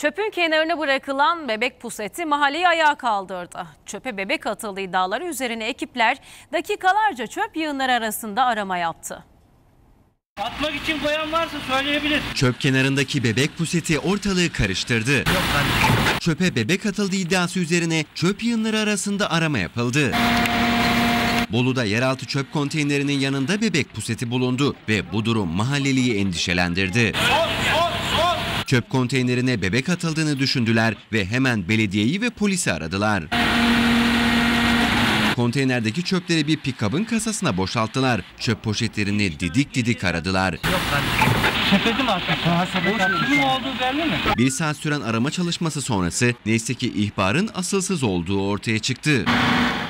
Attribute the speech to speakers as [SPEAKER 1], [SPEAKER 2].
[SPEAKER 1] Çöpün kenarına bırakılan bebek puseti mahalleyi ayağa kaldırdı. Çöpe bebek atıldığı iddiaları üzerine ekipler dakikalarca çöp yığınları arasında arama yaptı.
[SPEAKER 2] Atmak için koyan varsa söyleyebilir.
[SPEAKER 3] Çöp kenarındaki bebek puseti ortalığı karıştırdı. Çöpe bebek atıldığı iddiası üzerine çöp yığınları arasında arama yapıldı. Bolu'da yeraltı çöp konteynerinin yanında bebek puseti bulundu ve bu durum mahalleliyi endişelendirdi. Çöp konteynerine bebek atıldığını düşündüler ve hemen belediyeyi ve polisi aradılar. Konteynerdeki çöpleri bir pikabın kasasına boşalttılar. Çöp poşetlerini didik didik aradılar.
[SPEAKER 2] Sepeti mi atmışsın? Kim olduğu belli mi?
[SPEAKER 3] Bir saat süren arama çalışması sonrası neyse ki ihbarın asılsız olduğu ortaya çıktı.